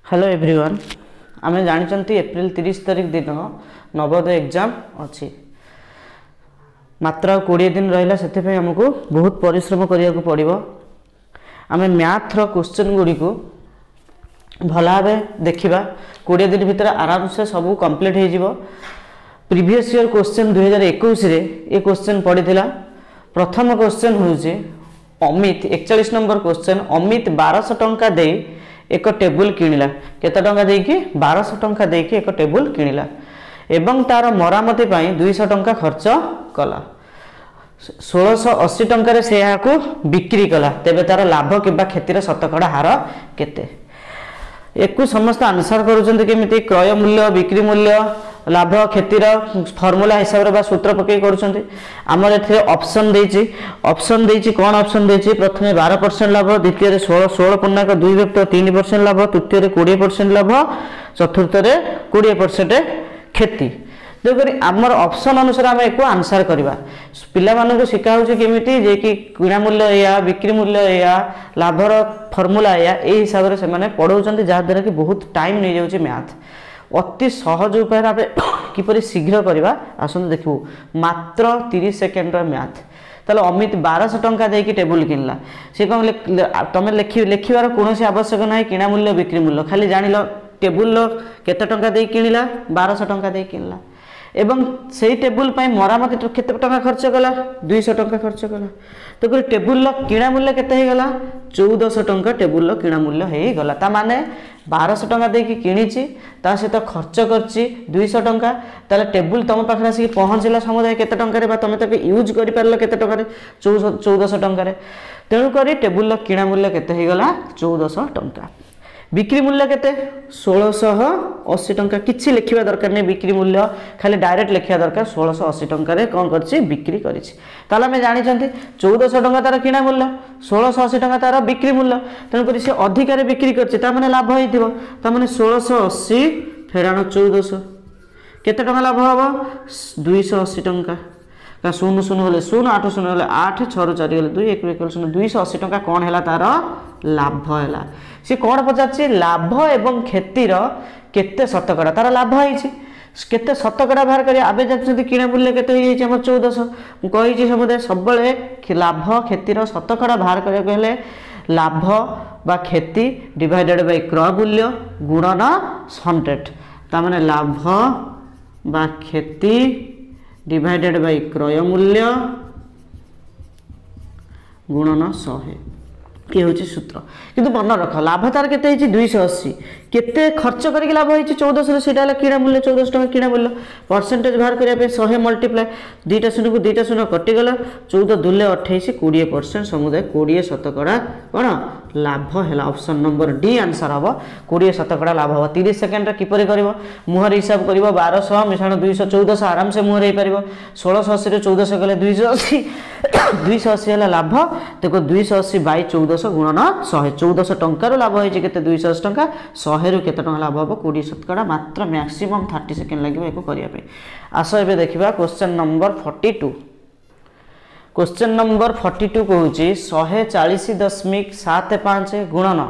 Hello everyone आम जानते April 30 तारिख दिन नवोदय एग्जाम अच्छी मात्र 20 दिन रहा से आमको बहुत परिश्रम करने को पड़ो। आम मैथ्र क्वेश्चन गुड़ी को भल भाव देखा 20 दिन भितर आराम से सब कंप्लीट हो। प्रीवियस ईयर क्वेश्चन 2021 ये क्वेश्चन पड़ा। प्रथम क्वेश्चन हूँ अमित 41 नंबर क्वेश्चन अमित 1200 टंका दे एक टेबुल किणिला केते टंका देकी 1200 टंका देकी एक टेबुल किणिला एवं तार मरामती 200 टंका खर्च कला 1680 टंका से यहाँ बिक्री कला तेबे तार लाभ किंबा क्षतिर शतकड़ा हार केते। एक समस्त आंसर करुछन्ति केमिति क्रय मूल्य बिक्री मूल्य लाभ क्षतिर फर्मुला हिसाब रे बा सूत्र पकई करुछन्ति। आमर एथे ऑप्शन देछि कोन ऑप्शन देछि प्रथमे 12% लाभ द्वितीय रे 16 पूर्णांक 2 व्यक्त 3% लाभ तृतीय रे 20% लाभ चतुर्थ रे 20% क्षति। देखो आमर ऑप्शन अनुसार आम एक आंसर करवा पिला मानक शिखा हो केमिति जे कि किणा मूल्य या बिक्री मूल्य या लाभर फर्मुला या ए हिसाब से मैंने पढ़ाऊँ जहाँ द्वारा कि बहुत टाइम नहीं जाऊँगी मैथ अति सहज उपाय आम किपरि शीघ्र करवा आसत देखू मात्र 30 सेकेंड मैथ। ताले अमित 1200 टंका देकी टेबुल किनला सी कौन तुम लिखार कौन आवश्यक ना किणा मूल्य बिक्री मूल्य खाली जान टेबुल केते टंका दे किणिला 1200 टंका दे किनला एवं से टेबुल मरामती केते टंका खर्च कला 200 टंका खर्च कला। तो टेबुल किणा मूल्य केते गला 1400 टंका टेबुल किणा मूल्य हो गला ता माने 1200 टंका देकी किणीची ता सहित खर्च करची 200 टंका ताले टेबुल तुम पाखे आसिक पहुँचला समुदाय केते टंका रे बा तुम ताके यूज करि पारलो केते टंका रे 1400 टंका रे तेणु करी टेबुल किणा मूल्य केते हो गला 1400 टंका। बिक्री मूल्य केते 1680 टंका किछि लिखिबा दरकार नहीं बिक्री मूल्य खाली डायरेक्ट लिखिबा दरकार 1680 टंका रे कोन करछि बिक्री करिछि ताला हम जानि छथि 1400 टंका तार किणा मूल्य 1680 टंका तार बिक्री मूल्य तेणु करी से अधिकार बिक्री करछि ता माने लाभ होइथिबो ता माने 1680 फेराण 1400 केते टंका लाभ हबो 280 टंका का 0 0 होले 0 8 0 होले 8 6 4 होले 2 1 1 0 280 टंका कौन है तार लाभ है सी कौन पचार लाभ एवं क्षतिर केते शतकड़ा तार लाभ है केते शतकड़ा बाहर कर आबे जानते किणा मूल्य केते हो जाम 1400 कही समुदाय सब लाभ क्षतिर शतकड़ा बाहर करने लाभ बा क्षति डिवाइडेड बाय क्रय मूल्य गुणन 100 तार लाभ बा क्षति डिवाइडेड बाय क्रय मूल्य गुणन 100 ये हूँ सूत्र किंतु मन रख लाभ तार केते 280 केते खर्च करके लाभ होती 1400 से किणा मूल्य 1400 टका किणा मूल्य परसेंटेज बाहर करने 100 मल्टीप्लाई 2टा शून्य को 2टा शून्य कटिगला 14 2 28 20% समुदाय 20 शतकड़ा कौन लाभ है। ऑप्शन नंबर डी आंसर हम 20 शतकड़ा लाभ हम 30 सेकेंड किपर कर मुहर हिसाब कर 1200 मिशाण 200 1400 आराम से मुहर हो पार 1680 1400 गले 280 280 है लाभ देखो 280 बाई 1400 गुणन 100 1400 टंकार लाभ होती 280 टंका 100 रु केते टंका लाभ हम 20 शतकड़ा मात्र मैक्सिमम 30 सेकेंड लगे एक करने। आस ए देखा क्वेश्चन नंबर 42 क्वेश्चन नंबर 42 कहूँ 140.75 गुणन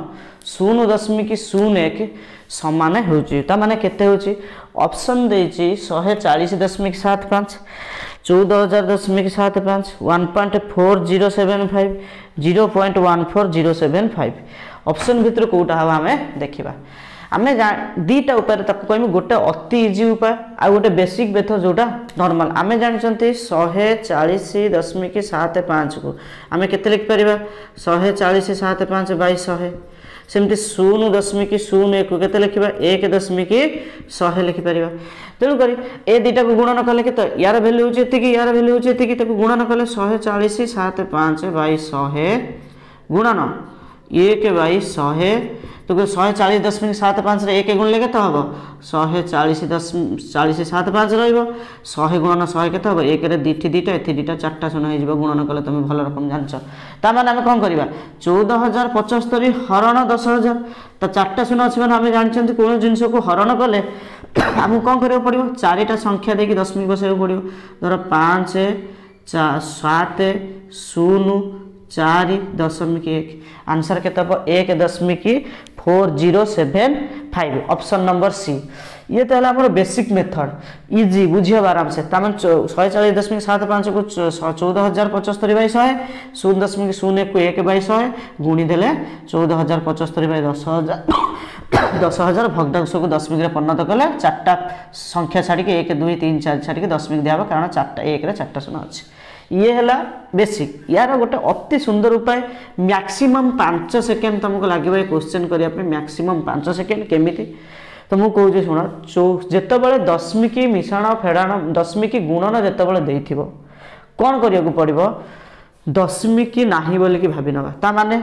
0.01 समान होने केते होची ऑप्शन देछि 140.75 14,000.75 1.4075 0.14075 ऑप्शन भितर कोटा हम आम देखा आम दीटा उपाय कहूँ गोटे अति इजी उपाय आ गोटे बेसिक मेथड जोटा नॉर्मल आम जानते 140.75 को आम केते लिखिपर 140.75 बाई 100 सेमती 0.01 को केते लिखा 1.100 लिखिपर तेणुक ए दुटा को गुणन कले के यार भैल्यू होती यार भैल्यू होती गुणन कले 140.75 बाई 100 गुणन 1 बाई 100 तो 140.75 1 गुणले के हम 140.75 रही गुणन 100 के हम 1 2 2टा ए 2टा 4टा शून्य हो गुणन कले तुम भल रकम जानच ताने आम कौन करवा 14,075 हरण 10,000 तो 4टा शून्य अच्छे मैंने आम जानते कौन जिनस को हरण कले आमको कौन करा पड़ो 4टा संख्या देकी दशमिक बसाइक पड़ो धर 5 7 0 4.1 आंसर के 1.4 4075 ऑप्शन नंबर सी। ये तो है बेसिक मेथड इजी बुझे आराम से। 140.75 को 14,075/100 0.01 को 1/100 गुणीदेले 14,075/10,000 10,000 भग्नांश को दशमिक परिणत कले चार्टा संख्या छाड़ी 1 2 3 4 छाड़ी दशमिक दिया कारण चार्टा 1 रे 4टा शून्य अच्छे। ये है बेसिक। यार गोटे अति सुंदर उपाय मैक्सिमम 5 सेकेंड तुमको लगे क्वेश्चन करने मैक्सिमम 5 सेकेंड केमी तो मुझे कहूँ शुण जितेबाला दशमिक मिश्रण फेड़ाण दशमिक गुणन जितेबाला देथिबो कौन करिया पड़ो दशमिक नाही बोल कि भाभी नवा ता माने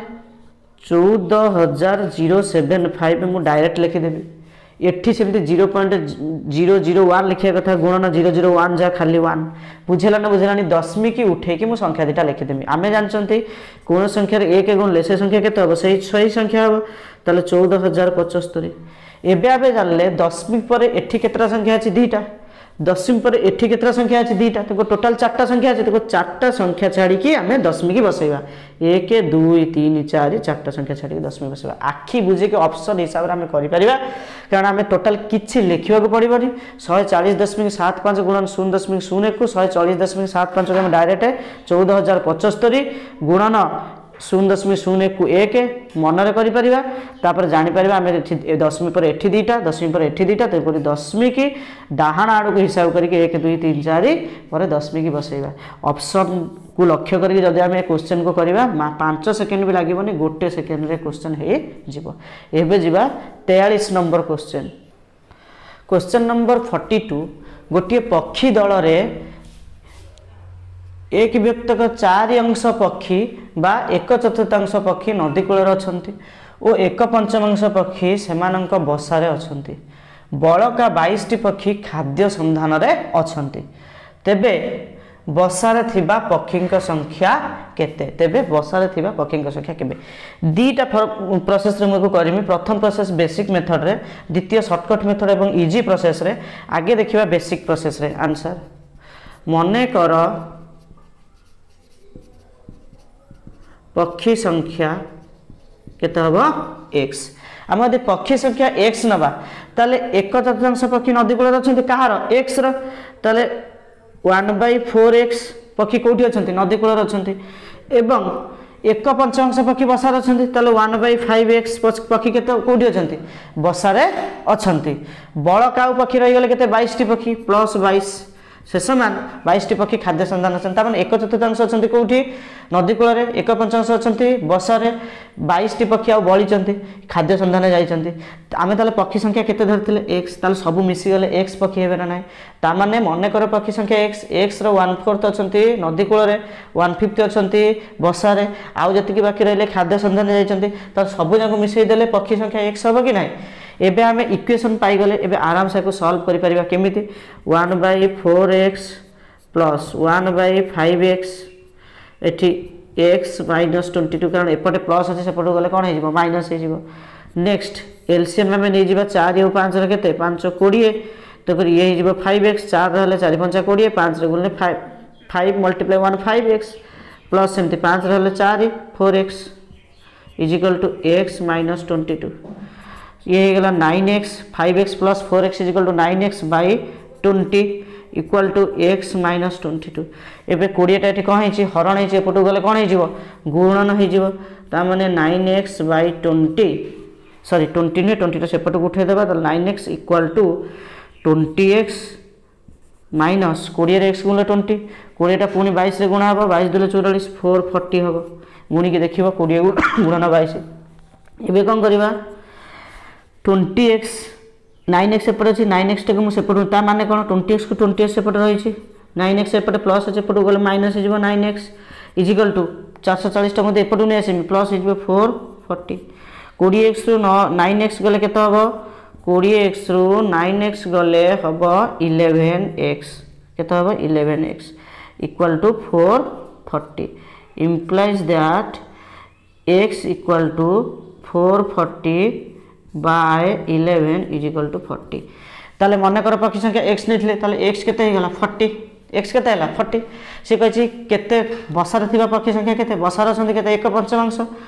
14,075 मुझे डायरेक्ट लिखिदेवी एठी सेमती 0.001 लिखा कथा गुणन 001 जा खाली 1 बुझेला ना बुझेलानी दशमिक उठेकी मुझे संख्या दुटा लिखिदेवी। आमे जानते कौन संख्यार 1 गुणले से संख्या केते हम सही संख्या हम ताले 14,075। एबे आबे जानले दशमिक पर एठी केतरा संख्या अछि दुटा दशमिक पर एठी केतरा संख्या अछि दुटा तो टोटल 4टा संख्या अछि तो 4टा संख्या छाड़ी कि आमे दशमिक बसैबा 1 2 3 4 4टा संख्या छाड़ी दशमिक बसैबा आखि बुझे के ऑप्शन हिसाब रे आमे करि परिबा कारण आमे टोटल किछि लिखिबा को पड़िबनी 140.75 गुणन 0.01 को 140.75 को आमे डायरेक्ट 14,075 गुणन 0.01 को 1 मनरे करि परिबा तापर जानि परिबा आमे दशमिक पर एठी दुटा दशमिक पर एठी दुटा तो दशमिक डाहाण आड़ को हिसाब करके 1 2 3 4 पर दशमिक बसैबा ऑप्शन को लक्ष्य करके जदि आमे क्वेश्चन को करिबा 5 सेकेंड भी लागबनी गोटे सेकेंड रे क्वेश्चन हे जिवो। एबे जिबा 43 नंबर क्वेश्चन। क्वेश्चन नंबर 42 गोटे पक्षी दल रे एक व्यक्तक 4 अंश पक्षी बा 1/4 पक्षी नदी कूल अच्छा और 1/5 पक्षी सेमानंक बसारे अच्छा बड़का 22टी पक्षी खाद्य संधान रे अच्छा तेबे बसारे थिबा पक्षी संख्या केते तेबे बसारे थिबा पक्षी संख्या केबे दीटा प्रोसेस रे मुझे करमी। प्रथम प्रोसेस बेसिक मेथड रे द्वितीय शॉर्टकट मेथड एवं इजी प्रोसेस रे आगे देखिबा बेसिक प्रोसेस रे आंसर मने कर पक्षी संख्या केते हबो x आम यदि पक्षी संख्या x नबा ताले 1/4 पक्षी नदी कूल अच्छा कहार x रो ताले 1/4x पक्षी कोठी अच्छा नदी कूल अच्छा एवं 1/5 पक्षी बसार अच्छा ताले 1/5x पक्षी केते कोठी अच्छा बसारे अच्छा बड़का पक्षी रही गले केते 22टी पक्षी प्लस 22 शेष मान 22टी पक्षी खाद्य संधान अच्छा 1/4 अच्छा कौटी नदी कूल 1/5 अच्छा बसारे 22टी पक्षी आ बड़ी खाद्य संधान जाइए आम ताले पक्षी संख्या केते धरथिले x ताले सब मिसी गले x पक्षी हेबे ना ता माने मने कर पक्षी संख्या x रो 1/4 अच्छा नदी कूल 1/5 अच्छा बसारे आउ जति बाकी रहिले खाद्य संधान जाइए तो सब जाक मिसई देले पक्षी संख्या x हबो कि नाही। एबे आमे इक्वेशन पाई गले एबे आराम से सॉल्व करि परिबा केमिति 1/4x प्लस 1/5x एठी x माइनस 22 कारण एपटे प्लस अछि सेपटे गले कोन हे जिवो माइनस हे जिवो। नेक्स्ट एलसीएम में नै जिबा 4 और 5 रे केते 5 20 तो फिर ये हे जिवो 5x 4 रहले 4 5 20 5 रे गुणले 5 मल्टीप्लाई 1 5x प्लस सेमति 5 रहले 4 4x is equal to x minus 22 ये गला 9x 5x plus 4x is equal to 9x by 20 equal to x minus 22 एबे 20 टा एठी कोन हेछि हरण हेछि एपटु गले कोन हे जिवो गुणन हे जिवो ता माने 9x बाय 20 सॉरी 20 ने 20 टा सेपटु उठे देबा त 9x equal to 20x minus 20 रे x गुणले 20 20 टा पुनी 22 रे गुणा हबो 22 दुले 44 440 हबो गुणी के देखिबो 20 गुणन 22 एबे कोन करबा 20x 9x सेपटे अछि 9x टा सेपटे ता माने कोन 20x को 20x सेपटे रही छी 9x सेपटे प्लस अछि एपटे गले माइनस हिजबो 9x इज इक्वल टू 440 टा मध्ये एपटु नै आसी प्लस हिजबो 440 20x रो 9x गले केते हबो 20x रो 9x गले हबो 11x केते हबो 11x equal to 440 implies that x equal to 440 by 11 is equal to 40 ताले मन कर पक्षी संख्या x नेथिले ताले x केते हे गला 40 x केते हला 40 से कहछि केते बसार थिबा पक्षी संख्या केते बसार अछन केते 1/5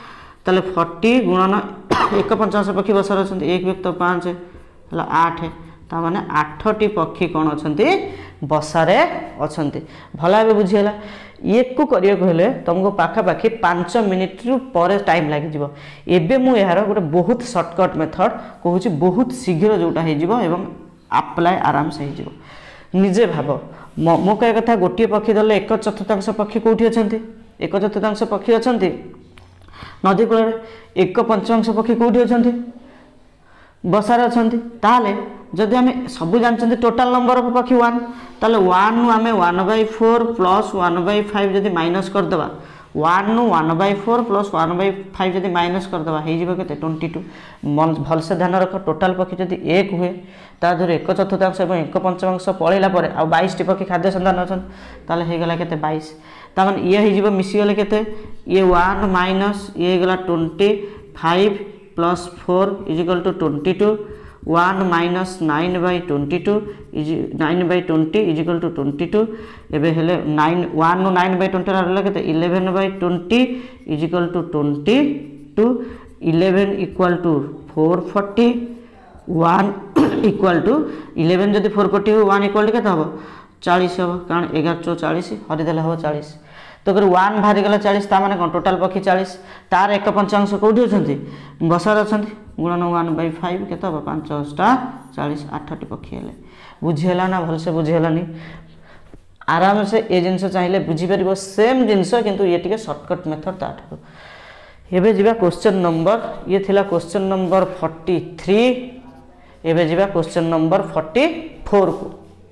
ताले 40 गुणन एक पंचांश पक्षी बसार अच्छा 1 व्यक्त 5 है 8 ता माने 8टी पक्षी कौन अच्छा बसारे अच्छा भल भाव बुझीगला ये को करिया कहले तुमको पाखापाखि 5 मिनिट पर टाइम लगे एबे मु यार गोटे बहुत सर्टकट मेथड कहूँ बहुत शीघ्र जोटा हो अप्लाई आराम से हो निजे भाव मो कह कथा गोटे पक्षी दल 1/4 पक्षी कौटी अच्छा 1/4 पक्षी अच्छा नदी कूल 1/5 पक्षी कौटी अच्छा बसार अच्छा ताले जदि आम सब जानते टोटाल नंबर ऑफ पक्षी 1 ताले 1 नु आमे 1/4 प्लस 1/5 जदि माइनस कर देबा 1 नु 1/4 प्लस 1/5 जदि माइनस कर देबा हे जीव केते 22 भल से ध्यान रख टोटाल पक्षी जदि 1 हुए ता धर 1/4 एवं 1/5 पळैला परे आ 22 टी पक्षी खाद्य संधान अछन ताले हे गला केते 22 ता माने ये हे जीव मिसी गले केते ये 1 माइनस ये गला 25 plus 4 is equal to 22 1 minus 9/22 is 9/20 is equal to 22 एबे हेले 9 1 नु 9/20 रहला केते 11/20 is equal to 22 11 equal to 440 1 equal to 11 जदि 440 हो 1 इक्वल टू केते हो 40 हो कारण 11 4 40 हरि देला हो 40 तो अगर 1 बाहरी गला 40 ता माने कोन टोटल पक्षी 40 तार 1/5 कोठी अछंती बसार अछंती गुणन 1/5 केते हो 5 40 8टी पक्षी हेले बुझिहला ना भल से बुझिहलानी आराम से ए जिंस चाहिए बुझी परिबो सेम जिंस किंतु ये टिके शॉर्टकट मेथड ताठो एबे जिबा क्वेश्चन नंबर ये थिला क्वेश्चन नंबर 43 एबे जिबा क्वेश्चन नंबर 44 को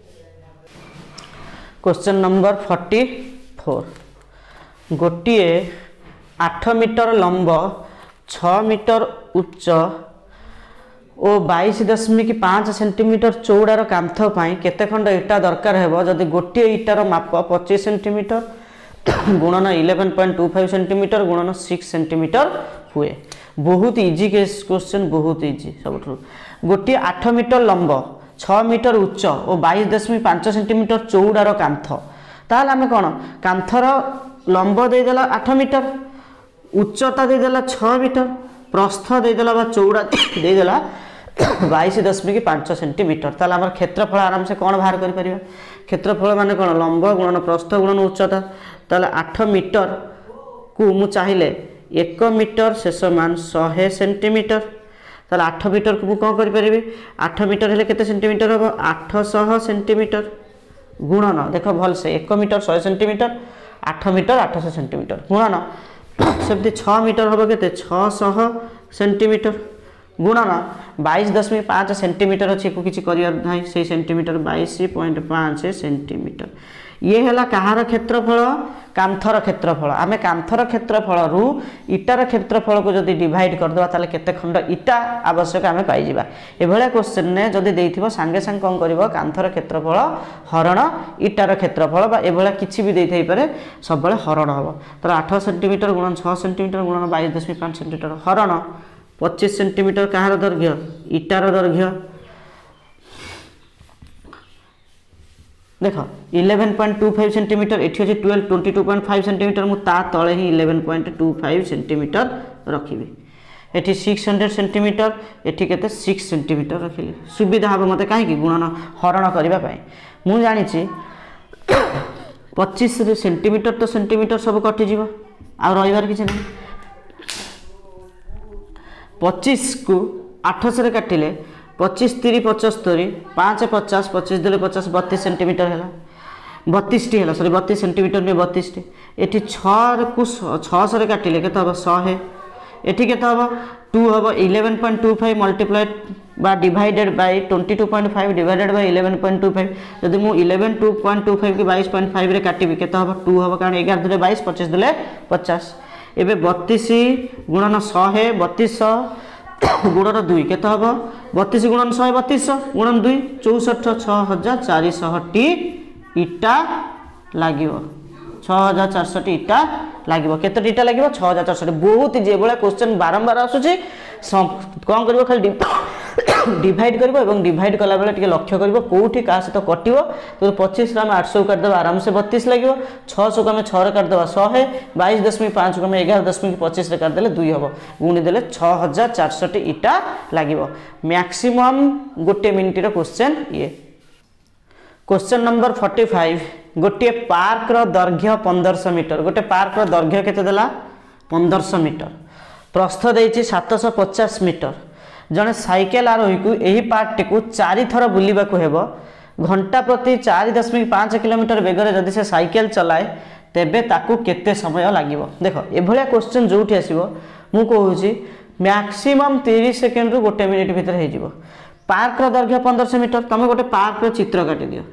क्वेश्चन नंबर 44 गोटिए 8 मीटर लंब 6 मीटर उच्च और 22.5 सेंटीमीटर चौड़ार कांथ केते खंड इटा दरकार है जदि गोटे इटार माप 25 सेंटीमीटर गुणन 11.25 सेंटीमीटर गुणन 6 सेंटीमीटर हुए बहुत इजी क्वेश्चन बहुत इजी सब गोटे 8 मीटर लंब 6 मीटर उच्च और 22.5 सेंटीमीटर चौड़ार कांथ ताल आम कौन कांथर लंब देदेला 8 मीटर उच्चता देदेला 6 मीटर प्रस्थ देदेला बा चौड़ा देदेला 22.5 सेंटीमीटर ताल आम क्षेत्रफल आराम से कौन बाहर कर परिबा क्षेत्रफल माने कौन लंब गुणन प्रस्थ गुणन उच्चता ताल 8 मीटर को मु चाहिले 1 मीटर शेष मान 100 सेंटीमीटर ताल 8 मीटर को मु कौन कर परिबे 8 मीटर हेले केते सेंटीमीटर हो 800 सेंटीमीटर गुणन देख भल से 1 मीटर 100 सेंटीमीटर 8 मीटर 800 सेंटीमीटर गुणन सेमती 6 मीटर हम के 600 सेंटीमीटर गुणन 22.5 सेंटीमीटर अच्छी को किसी कर से सेंटीमीटर 22.5 सेंटीमीटर ये है कहार क्षेत्रफल कांथर क्षेत्रफल आम कांथर क्षेत्रफल रु इटार क्षेत्रफल को जब डिवाइड करदे ताले केते खंड इटा आवश्यक आम पाइबा एभलिया क्वेश्चन ने जदि देइथिबो सांगे सांग कौन करिवो कांथर क्षेत्रफल हरण इटार क्षेत्रफल बा एभलिया किछि भी देइ थाइ पारे सब बेले हरण हबो तर 8 सेंटीमीटर गुणन 6 सेंटीमीटर गुणन 22.5 सेंटीमीटर हरण 25 सेंटीमीटर कहार दैर्घ्य इटार दैर्घ्य देख 11.25 सेंटीमीटर एठी अछि 22.5 सेंटीमीटर मु ता तळे ही 11.25 सेंटीमीटर रखिबी एठी 600 सेंटीमीटर एठी केते 6 सेंटीमीटर रखिली सुविधा हम मते काहे कि गुणन हरण करिबा पई मु जानि छी 25 सेंटीमीटर तो सेंटीमीटर सब कटि जीवो आ रहिबार किछ नै 25 को 800 रे काटिले 25 3 75 5 50 25 दिले 50 32 सेंटीमीटर है 32 टी है सॉरी 32 सेंटीमीटर में 32 टी एठी 6 को 600 रे काटिले केते हो 100 एठी केते हो 2 हो 11.25 मल्टीप्लाइड बा डिवाइडेड बाय 22.5 डिवाइडेड बाय 11.25 यदि मु 11.25 की 22.5 रे काटिबी केते हो 2 हो कारण 11 दिले 22 25 दिले 50 एबे 32 गुणन 100 3200 गुणन 2 केते हबो 32 गुणन 100 3200 गुणन 2 64 6400 टी इटा लागिवो 6400 टी इटा लागिवो केते इटा लागिवो 6400 बहुत जे बोला क्वेश्चन बारंबार आसुची कोन करबो खाली डिवाइड कर डिवाइड कला बेले टिके लक्ष्य कर कौटी क्या सहित कटो तो 25 आम 800 काटिदेव आराम से 32 लगे 600 को आम 6 काटिदेव 100 22.5 को आम 11.25 काटिदे 2 हम गुणीदे 6400 इटा लगे मैक्सिमम गोटे मिनिटर क्वेश्चन ये। क्वेश्चन नंबर 45 गोटे पार्क दैर्घ्य 1500 मीटर गोटे पार्क दैर्घ्य केते देला 1500 मीटर प्रस्थ देइछि 750 मीटर जड़े साइकेल आरोही को यही पार्कटी को 4 थर बुलवाक हेब घंटा प्रति 4.5 किलोमीटर बेगर जदि से साइकेल चलाए तेबे ताकू केते समय लागिवो। देखो एभलिया क्वेश्चन जोठी आसीबो मु कहूची मैक्सिमम 30 सेकेंड रु गोटे मिनिट भीतर हे जिवो। पार्क दैर्घ्य 1500 मीटर तुम गोटे पार्क चित्र काटी दियो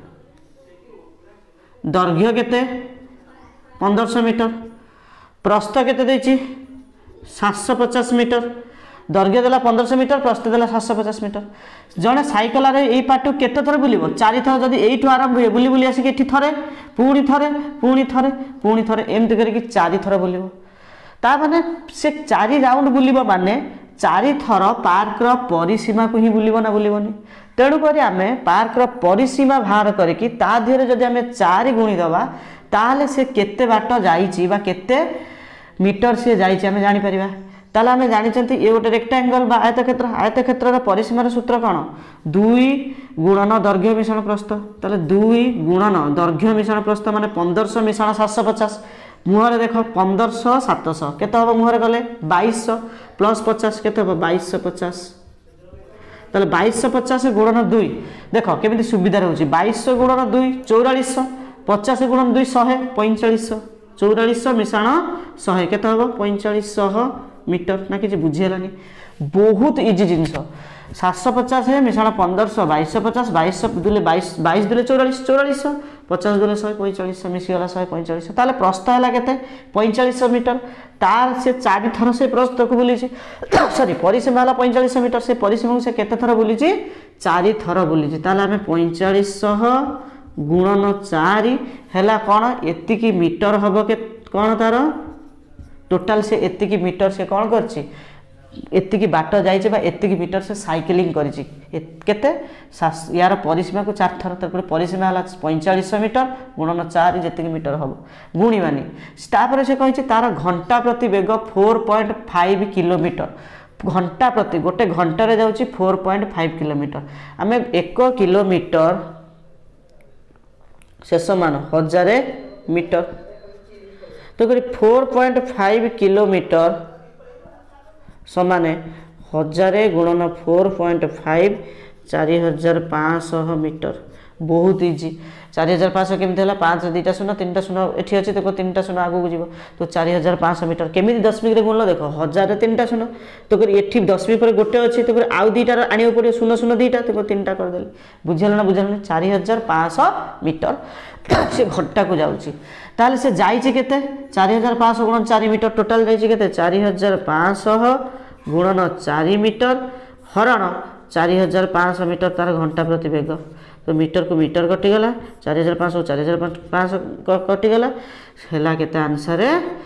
दैर्घ्य केते 1500 मीटर प्रस्थ केते देछि 750 मीटर दैर्घ्य देला 1500 मीटर प्रस्थ देला 750 मीटर जड़े साइकेल यही पार्ट केते थर बुलिबो 4 थर जदि एठू आरंभ हुए बुली बुली आसिक एठी थरे पुणी थरे पुणी थरे पुणी थरे एमती करके 4 थर बुलिबो ता माने से 4 राउंड बुलिबो माने 4 थर पार्क परिसीमा को ही बुलिबो ना बुलिबोनी तेणुक आम पार्क परिसीमा बाहर करके ता देहरे जदि आम 4 गुणी दबा ताले से केते बाट जाइछि बा केते मीटर से जाइछि आम जानि परिबा। ताले आम जानिछंती ये गोटे रेक्टांगल बा आयतक्षेत्र परिसीमार सूत्र कौन 2 गुणन दैर्घ्य मिश्रण प्रस्थ ताले 2 गुणन दैर्घ्य मिश्रण प्रस्थ माने 1500 मिश्रण 750 मुहरे देख 1500 700 केते हम मुहरे गले 2200 प्लस 50 केते हम 2250 ताले 2250 गुणन 2 देख केमिति सुविधा रहउची 2200 गुणन 2 4400 50 गुणन 2 100 4500 4400 मिश्रण 100 केते हम 4500 मीटर ना कि बुझीगलानी बहुत इजी जिनस 750 है मिश्रण 1500 2250 2200 दुले 22 दुले 4400 50 दुले 100 4500 मिसीगला 145 ताले प्रस्थ है केते 4500 मीटर तार से 4 थर से प्रस्थ को बुली सॉरी परिसीमा है 4500 मीटर से परिसीमा से केते थर बुली 4 थर बुली ताले आमे 4500 गुणन 4 हैला कोन एतिकी मीटर हबो के कोन तार टोटाल से एतिकी मीटर से कौन करछि एतिकी बाट जाइछे बा एतिकी मीटर से साइकिलिंग करिछि केते यार परिसीमा को 4 थर तक परिसीमा हला 4500 मीटर गुणन 4 जेतिकी मीटर हबो गुणी मानी तापर से कहिछि तार घंटा प्रति वेग 4.5 किलोमीटर घंटा प्रति गोटे घंटा रे जाउछि 4.5 किलोमीटर आमे 1 किलोमीटर शेष मान 1000 मीटर तो 4.5 किलोमीटर समाने 1000 गुणन 4.5 4500 मीटर बहुत इजी 4500 केमती है 5 2टा शून्य 3टा शून्य एठी अच्छे देखो 3टा शून्य आगू जीव तो 4500 मीटर केमी दशमिक गुणल देख 1000 3टा शून्य तो एठी दशमिक पर गोटे अच्छी तो आउ 2टा आने पड़े 0 0 2टा तो 3टा करदे बुझेल ना बुझेल 4500 मीटर से घंटा को जाऊँगी ताले से जाइए केते 4500 गुणन 4 मीटर टोटाल जाइए केते 4500 गुणन 4 मीटर हरण 4500 मीटर तार घंटा प्रति वेग तो मीटर को मीटर कटिगला 4500 4500 कटिगला है केते आंसर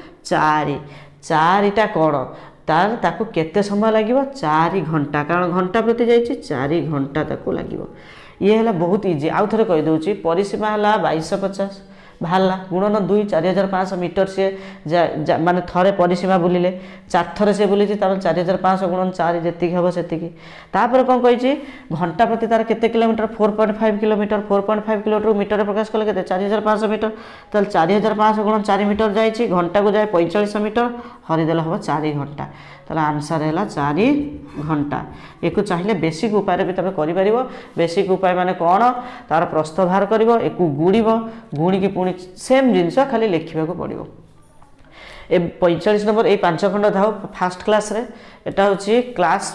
4टा कौन तार ताकू केते समय लगे 4 घंटा कारण घंटा प्रति जाइए 4 घंटा ताकू लगे ये है बहुत इजी आउ थे कहीदे परिसीमा है 2250 बाहरला गुणन 2 4500 मीटर से माने थरे परिसीमा बुलिले 4 थर से बुली 4500 गुणन 4 जी हम से तापर कौन कही घंटा प्रति तार केते किलोमीटर 4.5 किलोमीटर 4.5 किलोमीटर मीटर प्रकाश कले केते 4500 मीटर ताल 4500 गुणन 4 मीटर जाइए घंटा को जाए 4500 मीटर हरिदेला हम 4 घंटा ताला आंसर है 4 घंटा एक चाहिए बेसिक उपाय भी तुम कर बेसिक उपाय माने कौन तार प्रस्थ बाहर कर एक गुणव गुणिकी पुणी सेम जिनस खाली लिखा पड़ो ए 45 नंबर ये 5 खंड था फास्ट क्लास रे एटा होची class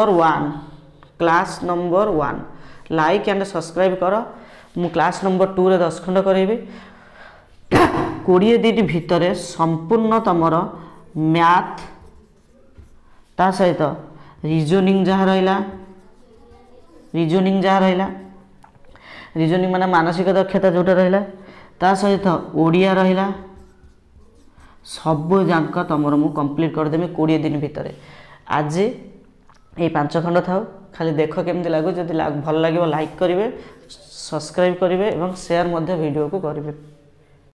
number 1 like and subscribe कर मु क्लास नंबर 2 रे 10 खंड करेबी 20 दिन भितर संपूर्ण तमर मैथ ता सहित रिजनिंग जहाँ रहा रिजनिंग माने मानसिक दक्षता जोटा रहा ता सहित ओडिया रहा सब जाक तुम मु कंप्लीट करदेमी 20 दिन भितर आज ये 5 खंड था खाली देख केमती लगुच, जदि भल लगे लाइक करेंगे, सब्सक्राइब करेंगे और शेयर वीडियो को करेंगे।